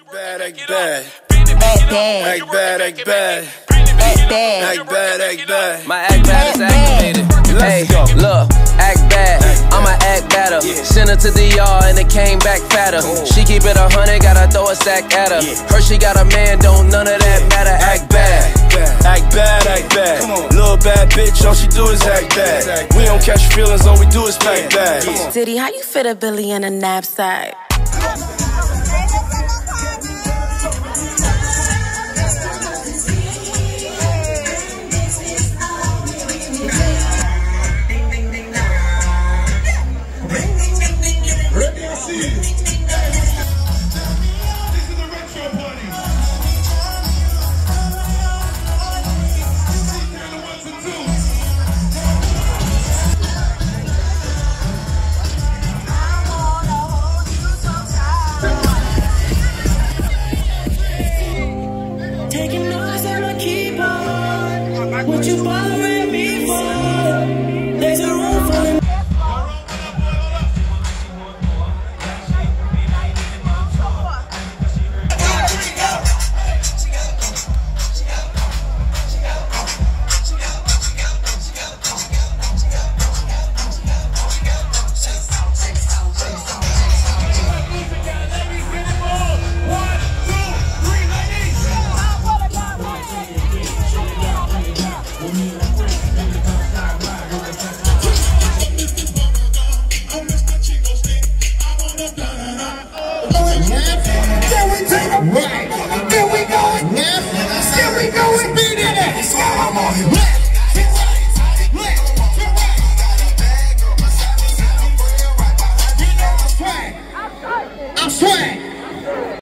bad, act bad. Act bad. Act bad, act bad. Act bad. Act bad, act bad. My act bad is activated. Hey, look, act bad. I'ma act better. Send her to DR and it came back fatter. She keep it 100, gotta throw a stack at her. Her she got a man, don't none of that matter. Act bad. Act bad, act bad. Little bad bitch, all she do is act bad. We don't catch feelings, all we do is pack bad. Diddy, how you fit a Billy in a knapsack?